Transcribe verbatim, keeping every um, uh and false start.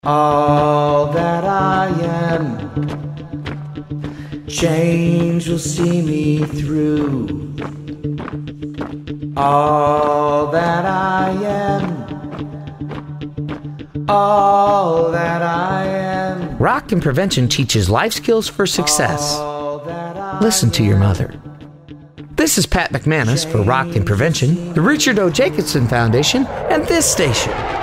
All that I am, change will see me through. All that I am, all that I am. Rock and Prevention teaches life skills for success. Listen to your mother. This is Pat McManus for Rock and Prevention, the Richard O. Jacobson Foundation, and this station.